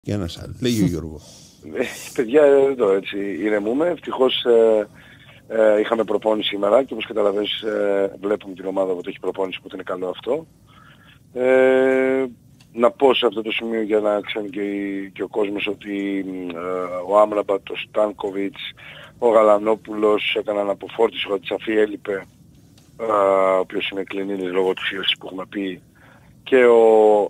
Για ένας άλλος. Λέγει ο Γιώργο. Παιδιά, εδώ έτσι ηρεμούμε. Ευτυχώς είχαμε προπόνηση σήμερα και όπως καταλαβαίνεις βλέπουμε την ομάδα που έχει προπόνηση, που είναι καλό αυτό. Να πω σε αυτό το σημείο για να ξέρει και ο κόσμος ότι ο Άμραμπατ, ο Στάνκοβιτς, ο Γαλανόπουλος έκαναν αποφόρτιση, ο Τσαφή έλειπε, ο οποίος είναι κλινίνης λόγω της ίωσης που έχουμε πει, και ο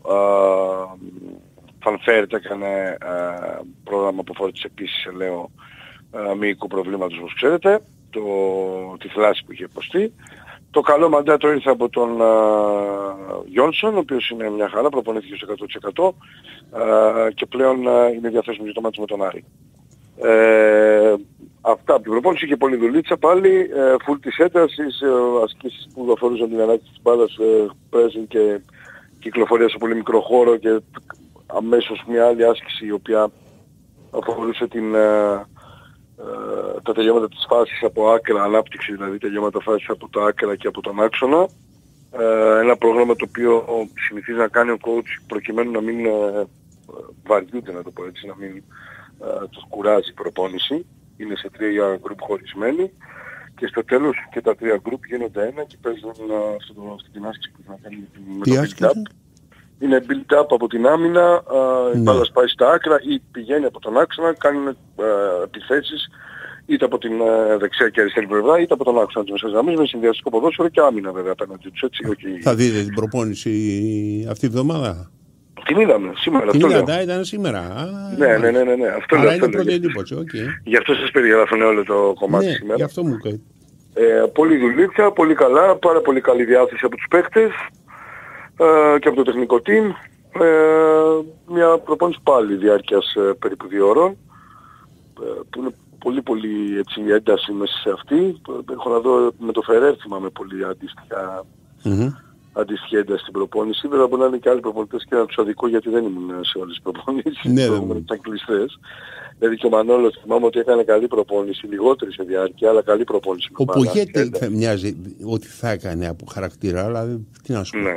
Φανφέρτ έκανε πρόγραμμα αποφόρτισης επίσης, λέω, μυϊκού προβλήματος, όπως ξέρετε, τη θλάση που είχε υποστεί. Το καλό μαντάτο ήρθε από τον Γιόνσον, ο οποίος είναι μια χαρά, προπονήθηκε στο 100% και πλέον είναι διαθέσιμο για το μάτι με τον Άρη. Αυτά από την προπόνηση, και πολλή δουλίτσα πάλι, φουλ της έντασης, ασκήσεις που αφορούσαν την ανάκτηση της μπάλας, πρέσιν και κυκλοφορία σε πολύ μικρό χώρο, και αμέσως μια άλλη άσκηση η οποία αφορούσε τα τελειώματα της φάσης από άκρα, ανάπτυξη δηλαδή τελειώματα φάσης από τα άκρα και από τον άξονα. Ένα πρόγραμμα το οποίο συνηθίζει να κάνει ο coach προκειμένου να μην βαριούνται, να το πω έτσι, να μην τους κουράζει η προπόνηση. Είναι σε 3 γκρουπ χωρισμένοι και στο τέλος και τα 3 γκρουπ γίνονται ένα και παίζουν αυτή την άσκηση που θα κάνει με το build-up. Είναι build-up από την άμυνα, η μπάλα σπάει στα άκρα ή πηγαίνει από τον άξονα, κάνουν επιθέσεις είτε από την δεξιά και αριστερή πλευρά είτε από τον άξονα της μεσαίας γραμμής, με συνδυαστικό ποδόσφαιρο και άμυνα βέβαια απέναντι τους, έτσι. Θα δείτε την προπόνηση αυτή τη βδομάδα? Την είδαμε σήμερα. Την είδατε, ήταν σήμερα. Ναι. Αυτό άρα είναι πρώτη εντύπωση, okay. Γι' αυτό σας περιγράφουν όλο το κομμάτι σήμερα. Γι' αυτό μου κάνει. Πολύ δουλίτσα, πολύ καλά, πάρα πολύ καλή διάθεση από τους παίκτες και από το τεχνικό team. Μια προπόνηση πάλι διάρκειας περίπου 2 ώρων, που είναι πολύ έτσι ένταση μέσα σε αυτή. Έχω να δω με το Φερέρ, θυμάμαι πολύ αντίστοιχη ένταση στην προπόνηση. Βέβαια μπορεί να είναι και άλλοι προπονητές και να τους αδικώ, γιατί δεν ήμουν σε όλες τις προπονήσεις. Ναι, ήταν κλειστές. Δηλαδή και ο Μανώλος θυμάμαι ότι έκανε καλή προπόνηση, λιγότερη σε διάρκεια, αλλά καλή προπόνηση. Ο Πογέτε μοιάζει ότι θα έκανε από χαρακτήρα, αλλά τι να σου πω. Ναι.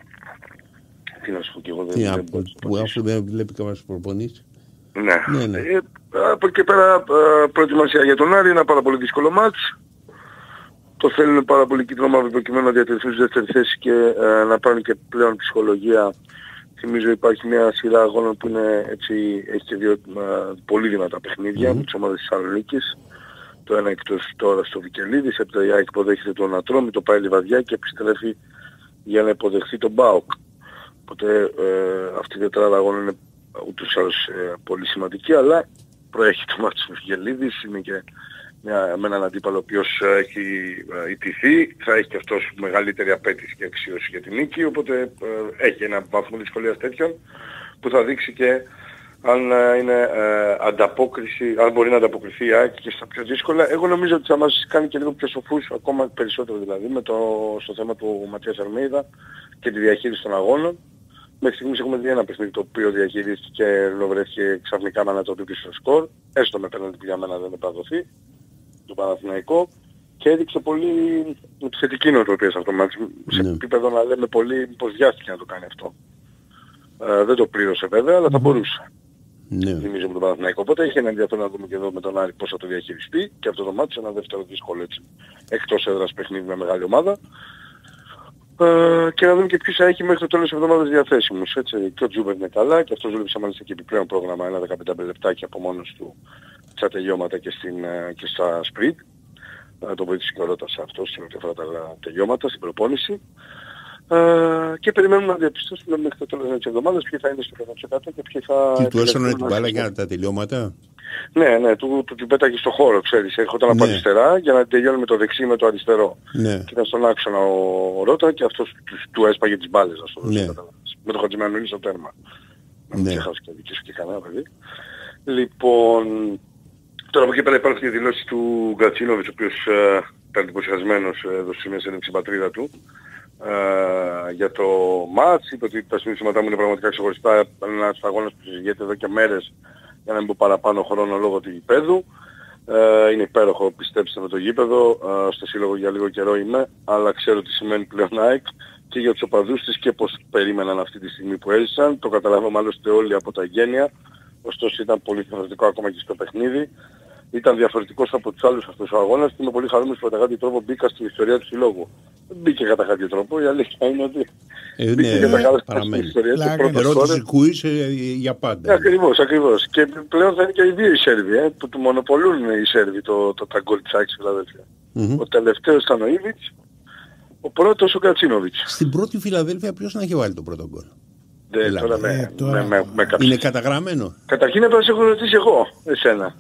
Τι να σου πω, και εγώ αφού δεν βλέπει καμία προπονήσει. Ναι. Από εκεί πέρα προετοιμασία για τον Άρη, ένα πάρα πολύ δύσκολο μάτς. Το θέλουν πάρα πολύ κίτρινο μαύρο προκειμένου να διατηρηθούν στη δεύτερη θέση και να πάρουν και πλέον ψυχολογία. Θυμίζω υπάρχει μια σειρά αγώνων που είναι έτσι, έχει και 2 πολύ δυνατά παιχνίδια με τις ομάδες της Θεσσαλονίκης. Το ένα εκτός τώρα στο Βικελίδης, έπειτα η ΑΕΚ υποδέχεται τον Ατρόμη, το πάει Λιβαδιά και επιστρέφει για να υποδεχθεί τον ΠΑΟΚ. Οπότε αυτή η τετράδα αγώνων είναι ούτως ή άλλως πολύ σημαντική, αλλά προέχει το μάτι του Βικελίδης, είναι και με έναν αντίπαλο ο οποίος έχει ιτηθεί, θα έχει και αυτός μεγαλύτερη απέτηση και αξίωση για την νίκη, οπότε έχει ένα βαθμό δυσκολίας τέτοιον που θα δείξει και αν είναι ανταπόκριση, αν μπορεί να ανταποκριθεί η ΑΕΚ και στα πιο δύσκολα. Εγώ νομίζω ότι θα μας κάνει και λίγο πιο σοφούς, ακόμα περισσότερο δηλαδή, στο θέμα του Ματίας Αρμέιδα και τη διαχείριση των αγώνων. Μέχρι στιγμής έχουμε δει ένα παιχνίδι το οποίο διαχειρίστηκε και βρέθηκε ξαφνικά με ανατροπή στο σκορ, έστω με πέναλτι που για μένα δεν επαδοθεί, του Παναθηναϊκό, και έδειξε πολύ θετική νοοτροπία σε αυτό το μάτι. Σε επίπεδο να λέμε πολύ πως βιάστηκε να το κάνει αυτό. Δεν το πλήρωσε βέβαια, αλλά θα μπορούσε. Θυμίζω με τον Παναθηναϊκό. Οπότε έχει ένα ενδιαφέρον να δούμε και εδώ με τον Άρη πώς θα το διαχειριστεί και αυτό το μάτι, ένα δεύτερο δύσκολο έτσι, εκτός έδρας παιχνίδι με μεγάλη ομάδα. Και να δούμε και ποιος θα έχει μέχρι το τέλος της εβδομάδας διαθέσιμους. Έτσι. Και ο Τζούμπερ είναι καλά και αυτός δούλεψε μάλιστα και επιπλέον πρόγραμμα, ένα 15 λεπτάκια από μόνος του στα τελειώματα και στα σπριντ. Το βοήθησε και ο Ρώτας αυτός στην ό,τι αφορά τα τελειώματα, στην προπόνηση. Και περιμένουμε να διαπιστώσουμε μέχρι το τέλος της εβδομάδας ποιοι θα είναι στο 100% και ποιοι θα... Τι του έσωνε την μπάλα για τα τελειώματα? Ναι, του την πέταγε στο χώρο, ξέρεις. Έρχονταν από αριστερά για να τελειώνει με το δεξί με το αριστερό. Και ήταν στον άξονα ο Ρώτα και αυτός του έσπαγε τις μπάλες, να στο δώσω. Με το Χατζημανουήλ στο τέρμα. Να μην ξεχάσω και δική σου και κανένα παιδί. Λοιπόν, τώρα από εκεί πέρα υπάρχει η δηλώση του Γκατσίνοβιτς, ο οποίος ήταν εντυπωσιασμένος, έδωσε μια συνέντευξη στην πατρίδα του για το μάτς. Είπε ότι τα συνήθιματά μου είναι πραγματικά ξεχωριστά. Ένας αγώνας που συζητιέται εδώ και μέρες, για να μην πω παραπάνω χρόνο λόγω του γηπέδου. Είναι υπέροχο, πιστέψτε με, το γήπεδο. Στο σύλλογο για λίγο καιρό είμαι, αλλά ξέρω τι σημαίνει πλέον ΑΕΚ και για τους οπαδούς της και πώς περίμεναν αυτή τη στιγμή που έζησαν. Το καταλαβαίνουμε άλλωστε όλοι από τα εγγένεια ωστόσο ήταν πολύ διαφορετικό ακόμα και στο παιχνίδι. Ήταν διαφορετικός από τους άλλους αυτός ο αγώνας και είμαι πολύ χαρούμενος που κατά κάποιο τρόπο μπήκα στην ιστορία του συλλόγου. Δεν μπήκε κατά κάποιο τρόπο, η αλήθεια είναι ότι μπήκε κατά κάποιο τρόπο στην ιστορία του. Ερώτηση κουίς για πάντα. Ακριβώς. Και πλέον θα είναι και οι δύο οι Σέρβοι, που του μονοπολούν οι Σέρβοι τα γκολ της Άκης Φιλαδέλφια. Ο τελευταίος ήταν ο Ήβιτς, ο πρώτος ο Κατσίνοβιτς. Στην πρώτη Φιλαδέλφια ποιος να έχει βάλει το πρώτο γκολ? Τώρα είναι καταγραμμένο. Καταρχήν έπρεπε να σε έχω ρωτήσει εγώ, εσένα.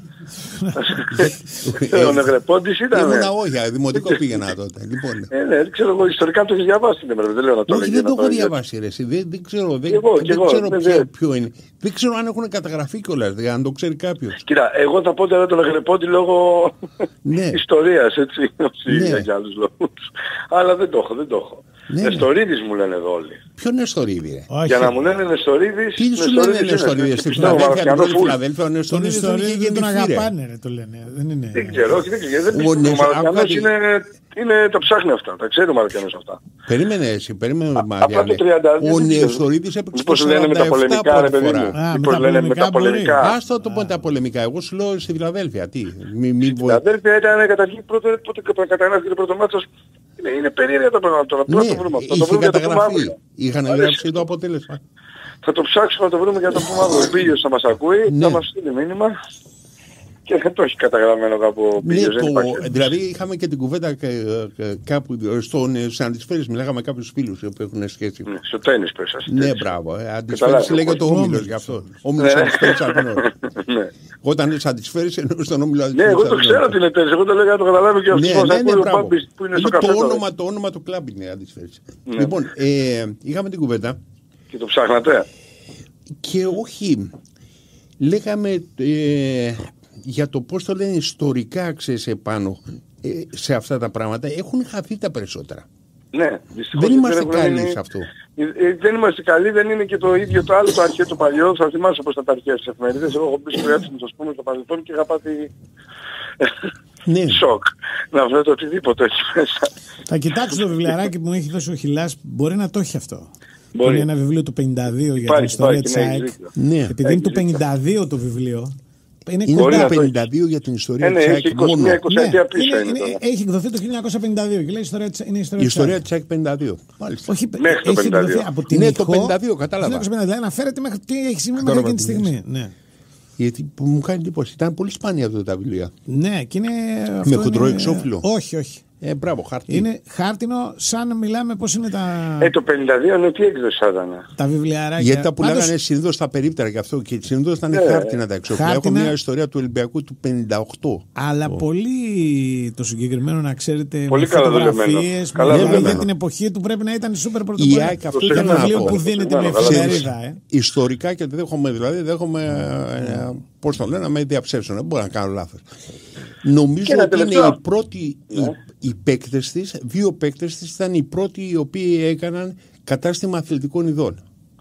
Ο Νεγρεπόντης ήταν. Ήμουνα όχι, δημοτικό πήγαινα τότε. Ναι, ξέρω εγώ, ιστορικά το έχεις διαβάσει, δεν λέω να το όχι, δεν το έχω διαβάσει ρε, δεν ξέρω ποιο είναι. Δεν ξέρω αν έχουν καταγραφεί κιόλας, αν το ξέρει κάποιος. Κοίτα, εγώ θα πω τώρα τον Νεγρεπόντη λόγω ιστορίας, έτσι, όχι για άλλους λόγους. Αλλά δεν το έχω. Νεστορίδης μου λένε εδώ όλοι. Ποιο Νεστορίδη ρε? Για να μου λένε Νεστορίδης. Τι σου λένε Νεστορίδης? Στην Φιλαδέλφια ο Νεστορίδης είχε γεννηθεί. Τον αγαπάνε ρε, το λένε. Δεν ξέρω. Ο Μαροκιανός είναι, τα ψάχνει αυτά. Τα ξέρει ο Μαροκιανός αυτά. Περίμενε εσύ, Μαριάννε. Ο Νεστορίδης έπαιξε το 47 πρώτη φορά. Μήπως λένε μεταπολεμικά. Άστο το μεταπολεμικά. Εγώ σου λέω στη Φιλαδέλφια. Τι? Στη Φιλαδέλφια ήταν καταρχήν πότε καταγράφηκε το πρώτο μάτσο. Είναι περίεργα τα πράγματα τώρα. Ναι, είχε καταγραφεί. Είχαν γράψει το αποτέλεσμα. Θα το ψάξουμε να το βρούμε για να το πούμε αύριο. Ο Πίλιος θα μας ακούει, θα μας στείλει μήνυμα και δεν το έχει καταγραμμένο κάπου ο Πίλιος. Δηλαδή είχαμε και την κουβέντα κάπου στην Αντισφαίρες, μιλάγαμε κάποιους φίλους που έχουν σχέση. Στο τένις πες. Ναι, μπράβο. Αντισφαίρες λέγεται το Όμιλος γι' αυτό. Όμιλος Αντισφαίρες Αλπινός. Όταν είναι Αντισφαίρες εννοείς τον Όμιλο Αντισφαίρες. Ναι, εγώ το ξέρω ότι είναι τένις. Εγώ το λέω για να το καταλάβει και αυτός μας ακούει ο Πάμπης που είναι στο καφέ. Το όνομα του κλαμπ είναι Αντισφαίρες. Λοιπόν, είχαμε την κουβέντα. Και το ψάχνατε. Και όχι, λέγαμε για το πώς το λένε ιστορικά, ξέρεις, επάνω σε αυτά τα πράγματα. Έχουν χαθεί τα περισσότερα. Ναι, δεν είμαστε καλοί σε αυτό. Δεν είμαστε καλοί, δεν είναι και το ίδιο το άλλο, το αρχαίο, το παλιό. Θα θυμάσαι πως τα αρχαία στις εφημερίδες. Εγώ έχω πει στο Ιάτσινο, θα πούμε, στο παρελθόν και είχα πάθει σοκ. Να βρω το οτιδήποτε έχει μέσα. Θα κοιτάξω το βιβλιαράκι που μου έχει δώσει ο Χιλάς, μπορεί να το έχει αυτό. Μπορεί. Είναι ένα βιβλίο του 52 για την ιστορία της ΑΕΚ. Ναι. Επειδή είναι του 52 το βιβλίο. Είναι κοντά 52 για την ιστορία της ΑΕΚ μόνο. Έχει εκδοθεί το 1952 και λέει η ιστορία της ΑΕΚ 52. Όχι, μέχρι το 52. Από την ναι, το 52 κατάλαβα. Το 1952 αναφέρεται μέχρι τι έχει σημαίνει μέχρι εκείνη τη στιγμή. Ναι. Γιατί μου κάνει εντύπωση, ήταν πολύ σπάνια αυτά τα βιβλία. Ναι, και είναι. Με χοντρό εξώφυλλο. Όχι. Μπράβο, χάρτινο. Είναι χάρτινο, σαν μιλάμε πώς είναι τα. Το 52 είναι τι έκδοση θα ήταν. Τα βιβλιαράκια. Γιατί τα πουλάγανε συνήθως στα περίπτερα και αυτό. Και συνήθως ήταν χάρτινα τα εξώφυλλα. Έχω μια ιστορία του Ολυμπιακού του 58. Αλλά πολύ το συγκεκριμένο να ξέρετε. Πολύ καλά δουλεμένο. Για την εποχή του πρέπει να ήταν σούπερ πρωτοπόρο. Η ΑΕΚ αυτό ήταν ένα βιβλίο που δίνεται με εφημερίδα. Ιστορικά και δέχομαι. Πώς το λένε, να με διαψεύσουν. Δεν μπορώ να κάνω λάθος. Νομίζω ότι είναι οι πρώτοι οι παίκτες της, δύο παίκτες της ήταν οι πρώτοι οι οποίοι έκαναν κατάστημα αθλητικών ειδών.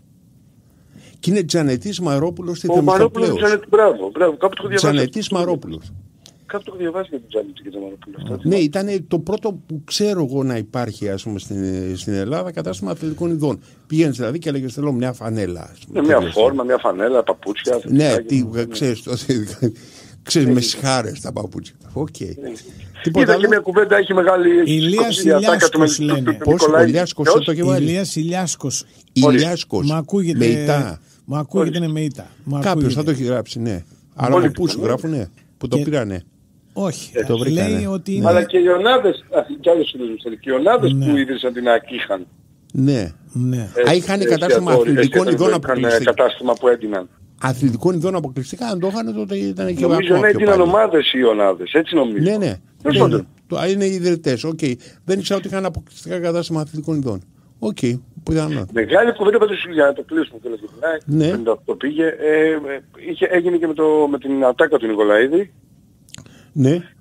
Και είναι Τζανετής Μαρόπουλος στη Θεμιστοκλέους. Μπράβο, κάπου το έχω διαβάσει. Τζανετής Μαρόπουλος. Κάπου το έχω διαβάσει για τον Τζανετή και τον Μαρόπουλο. Ναι, ήταν το πρώτο που ξέρω εγώ να υπάρχει, ας πούμε, στην Ελλάδα κατάστημα αθλητικών ειδών. Πήγαινες δηλαδή και έλεγες θέλω μια φανέλα. Μια φόρμα, μια φανέλα, παπούτσια. Ναι, ξέρεις με σχάρες τα παπούτσια. Οκ. Είδα και μια κουβέντα, έχει μεγάλη Ηλίας Ηλιάσκος λένε. Πώς ο Ηλιάσκος το έχει βάλει. Ηλίας Ηλιάσκος. Ηλιάσκος. Με ητά. Μου ακούγεται με ητά. Κάποιος θα το έχει γράψει, ναι. Αλλά από πού σου γράφουνε, που το πήρανε. Όχι, το βρήκανε. Ότι είναι... Αλλά και οι Ιωνάδες, κι άλλους φίλους, και οι Ιωνάδες που ίδρυσαν την ΑΕΚ είχαν. Ναι. Είχαν κατάστημα αθλητικών ειδών αποκλειστικά. Κατάστημα που έντυναν. Αθλητικών ειδών αποκλειστικά, αν το είχαν τότε ήταν και νομίζω να έντυναν ομάδες οι Ιωνάδες, έτσι νομίζω. Ναι. Είναι ιδρυτές, οκ. Δεν ήξερα ότι είχαν αποκλειστικά κατάστημα αθλητικών ειδών. Οκ, πιθανό. Μεγάλη κουβέντα πάντως για να το κλείσουμε και ναι. Το πήγε. Έγινε και με την ατάκα του Νικολαίδη. Ναι.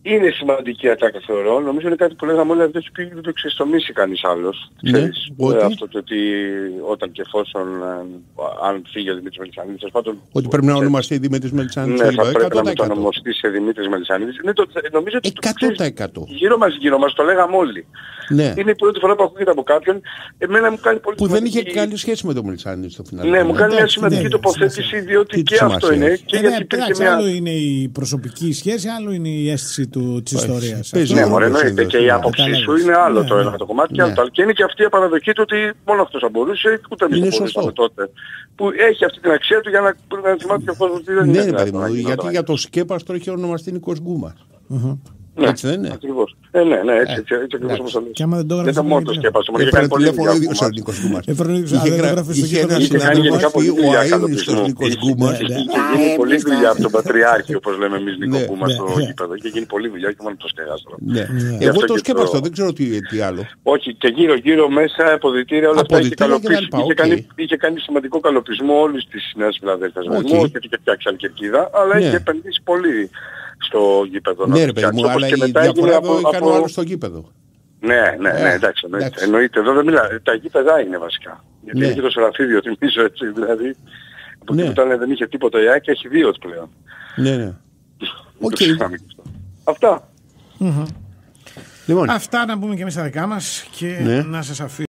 είναι σημαντική ατάκα θεωρώ. Νομίζω είναι κάτι που λέγαμε όλοι, δεν το ξεστομίσει κανείς άλλος. Ξέρεις, αυτό το ότι όταν και εφόσον αν φύγει ο Δημήτρης Μελισσανίδης, ότι πρέπει να ονομαστεί Δημήτρης Μελισσανίδης. Ναι, θα πρέπει να το ονομαστεί σε Δημήτρης Μελισσανίδης. Νομίζω ότι 100%. Γύρω μας το λέγαμε όλοι. Ναι. Είναι η πρώτη φορά που ακούγεται από κάποιον. Εμένα μου κάνει πολύ που δεν είχε καλή σχέση με τον Μελισσανίδη στο φινάλε. Ναι, μου κάνει μια σημαντική τοποθέτηση, διότι και αυτό είναι. Και γιατί υπήρχε άλλο είναι η προσωπική σχέση, άλλο είναι η αίσθηση της ιστορίας. Ναι, μωρέ, εννοείται. Και η άποψή σου είναι άλλο το ένα το κομμάτι και άλλο το άλλο. Και είναι και αυτή η παραδοχή του ότι μόνο αυτός θα μπορούσε, ούτε εμείς θα μπορούσαμε τότε. Που έχει αυτή την αξία του για να θυμάται και ο κόσμος τι δεν είναι. Ναι, γιατί για το σκέπαστρο είχε ονομαστεί Νίκος Γκούμας. Ναι, έτσι δεν είναι. Ακριβώς. Ναι, έτσι ακριβώς όπως το λες. Και άμα δεν το έγραφε. Δεν ήταν μόνο το σκέπαστρο. Είχε κάνει πολύ δουλειά ο Νίκος Γκούμας. Είχε ένα συνάδελφο ο αείμνηστος Νίκος Γκούμας. Είχε γίνει πολλή δουλειά από τον Πατριάρχη, όπως λέμε εμείς, Νίκο Γκούμα στο γήπεδο. Είχε γίνει πολλή δουλειά και μόνο το σκέπαστρο. Εγώ το σκέπαστρο, δεν ξέρω τι άλλο. Όχι, και γύρω μέσα αποδυτήρια όλα αυτά είχε κάνει σημαντικό καλοπισμό όλης της Νέας Φιλαδέλφειας. Και είχε φτιάξει άλλη κερκίδα, αλλά είχε επενδύσει πολύ στο γήπεδο. Ναι ρε παιδί μου, αλλά η διαφορά εδώ έκανε ο άλλος στο γήπεδο. Ναι, εντάξει, εννοείται. Εδώ δεν μιλάω, τα γήπεδα είναι βασικά. Γιατί έχει το Σεραφείδιο, θυμίζω έτσι, δηλαδή. Από εκεί που ήταν δεν είχε τίποτα η ΑΕΚ, έχει δύο πλέον. Ναι. Αυτά. Αυτά να πούμε και εμείς τα δικά μας και να σας αφήσω.